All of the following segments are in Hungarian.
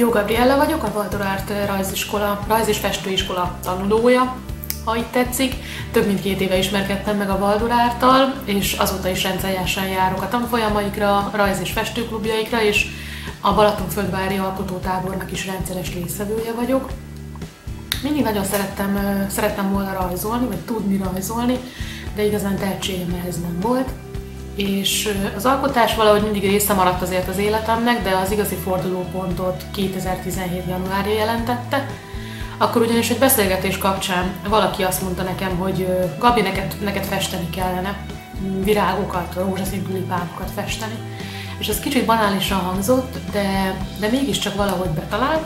Jó Gabriella vagyok, a Waldorf Art rajz- és festőiskola tanulója, ha így tetszik. Több mint 2 éve ismerkedtem meg a Waldorf Arttal, és azóta is rendszeresen járok a tanfolyamaikra, rajz- és festőklubjaikra, és a Balatonfürdvári alkotótábornak is rendszeres résztvevője vagyok. Mindig nagyon szerettem volna rajzolni, vagy tudni rajzolni, de igazán tehetségem ehhez nem volt. És az alkotás valahogy mindig része maradt azért az életemnek, de az igazi fordulópontot 2017. januárja jelentette. Akkor ugyanis egy beszélgetés kapcsán valaki azt mondta nekem, hogy Gabi, neked festeni kellene, virágokat, rózsaszín tulipánokat festeni. És ez kicsit banálisan hangzott, de mégiscsak valahogy betalált,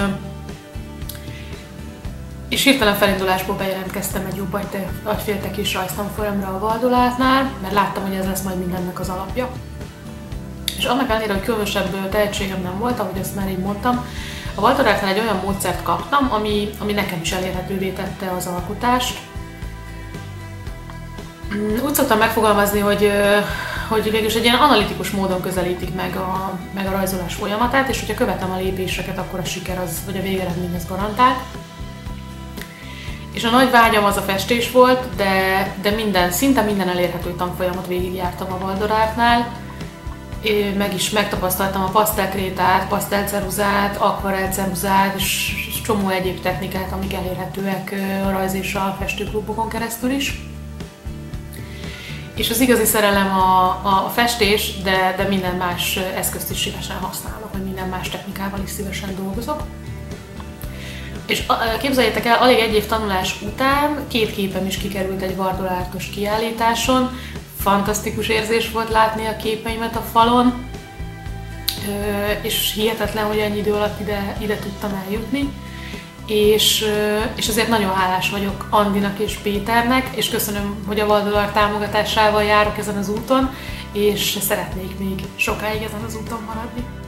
és hirtelen felindulásból bejelentkeztem egy jobb agyféltekés rajztanfolyamra a Waldorf Artnál, mert láttam, hogy ez lesz majd mindennek az alapja. És annak ellenére, hogy különösebb tehetségem nem volt, ahogy azt már így mondtam, a Waldorf Artnál egy olyan módszert kaptam, ami nekem is elérhetővé tette az alkotást. Úgy szoktam megfogalmazni, hogy végülis egy ilyen analitikus módon közelítik meg a rajzolás folyamatát, és hogyha követem a lépéseket, akkor a siker vagy a végeredmény az garantált. És a nagy vágyam az a festés volt, de szinte minden elérhető tanfolyamot végigjártam a Waldorf Artnál. Megtapasztaltam a pasztelkrétát, pasztelceruzát, akvarelceruzát és csomó egyéb technikát, amik elérhetőek a rajz- és a festőklubokon keresztül is. És az igazi szerelem a festés, de minden más eszközt is szívesen használok, vagy minden más technikával is szívesen dolgozok. És képzeljétek el, alig 1 év tanulás után 2 képem is kikerült egy Waldorf Artos kiállításon. Fantasztikus érzés volt látni a képeimet a falon, és hihetetlen, hogy ennyi idő alatt ide tudtam eljutni. És azért nagyon hálás vagyok Andinak és Péternek, és köszönöm, hogy a Waldorf Art támogatásával járok ezen az úton, és szeretnék még sokáig ezen az úton maradni.